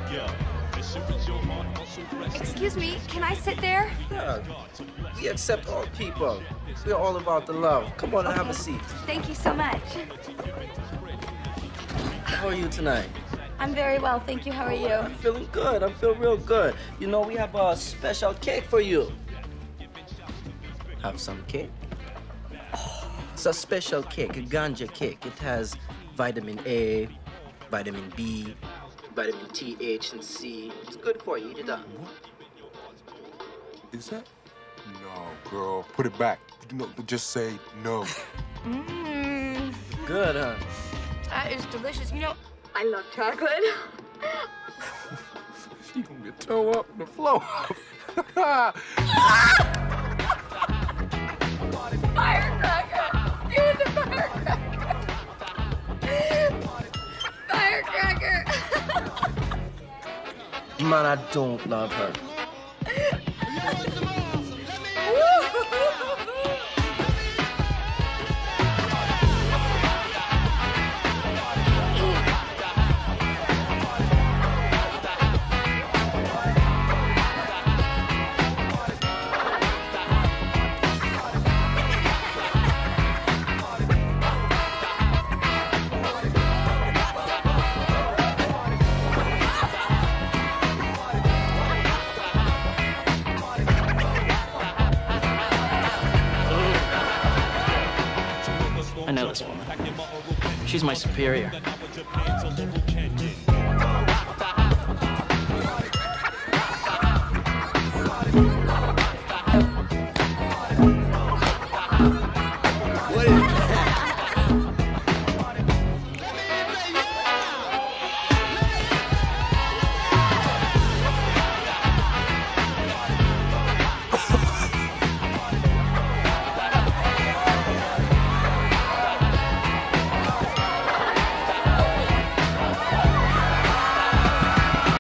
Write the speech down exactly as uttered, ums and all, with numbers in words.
Excuse me, can I sit there? Yeah, we accept all people. We're all about the love. Come on and Okay. have a seat. Thank you so much. How are you tonight? I'm very well, thank you. How are you? I'm feeling good. I'm feeling real good. You know, we have a special cake for you. Have some cake? Oh, it's a special cake, a ganja cake. It has vitamin A, vitamin B, vitamin T, H, and C. It's good for you. Eat it up. Is that? No, girl. Put it back. No, just say no. Mmm. Good, huh? That is delicious. You know, I love chocolate. She gonna get toe up on the floor. Firecracker! Use a firecracker! Firecracker! Man, I don't love her. I know this woman. She's my superior.